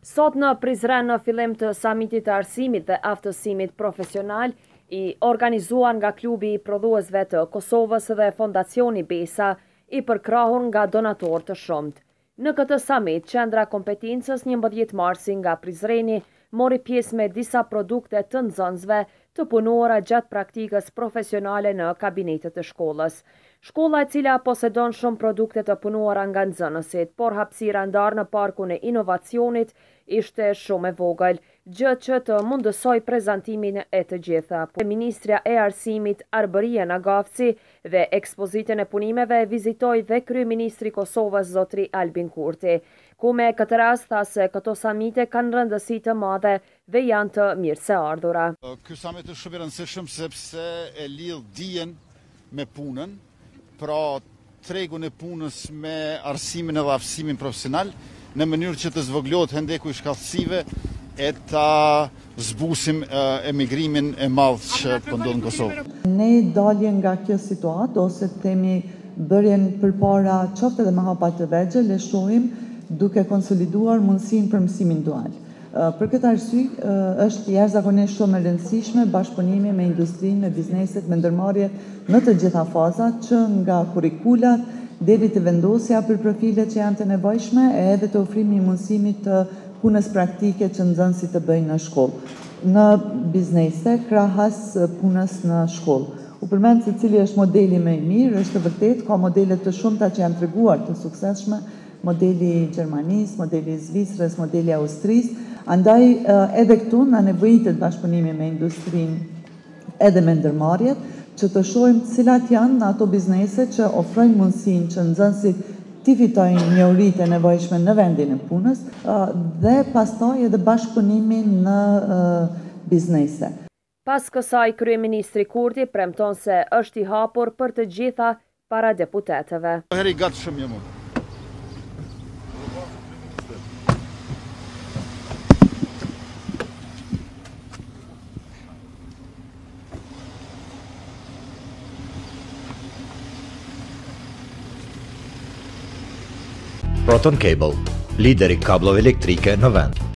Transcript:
Sot në Prizren në fillim të samitit të Arsimit dhe Aftësimit Profesional i organizuar nga klubi i prodhuesve të Kosovës dhe Fondacioni Besa i përkrahur nga donatorë të shumt. Në këtë samit, Qendra Kompetencës 11 Marsi nga Prizreni mori pjesë me disa produkte të nxënësve të punuara gjatë praktikës profesionale në kabinetet e shkollës. Shkolla e cila posedon shumë produkte të punuara nga nxënësit, por hapësira ndarë në parkun e inovacionit ishte shumë e vogël, gjë që të mundësoj prezantimin e të gjitha. Ministria e Arsimit Arbëria Nagafci dhe ekspozitën e punimeve vizitoi dhe kryeministri i Kosovës zotri Albin Kurti, ku me këtë rast tha se këto samite kanë rëndësi të madhe dhe janë të mirëseardhura. Ky samit është shumë i rëndësishëm sepse e lidh dijen me punën, pra tregun e punës me arsimin edhe aftësimin profesional, në mënyrë që të zvoglohet hendeku i shkallësive e ta zbusim emigrimin e madh që po ndodh në Kosovë. Ne dalje nga kjo situatë ose themi bërjen përpara qoftë edhe me hapa të vegjël, le shohim duke konsoliduar mundësinë për mësimin dual. Për këtë arsye është jashtëzakonisht shumë e rëndësishme bashkëpunimi me industrinë, me bizneset, me ndërmarrjet në të gjitha fazat, që nga kurrikulat deri te vendosja për profilet që janë të nevojshme, edhe të ofrimi i mundësimit të punës praktike që nxënësit të bëjnë në shkollë. Në biznese, krahas punës në shkollë. U përmend se cili është modeli më i mirë, është vërtet ka modele të shumta që janë treguar të suksesshme, modeli i Gjermanisë, modeli i Zvicrës, modeli i Austrisë. Andaj edhe këtu na nevojitet bashkëpunimi me industrinë edhe me ndërmarrjet, që të shohim cilat janë ato biznese që ofrojnë mundësinë që nxënësit t'i fitojnë njohuritë e nevojshme në vendin e punës dhe pastaj edhe bashkëpunimin në biznese. Pas kësaj, kryeministri Kurti premton se është i hapur për të gjitha para deputetëve. Heri gatshëm jam unë. Proton Cable, lideri kablove elektrike në vend.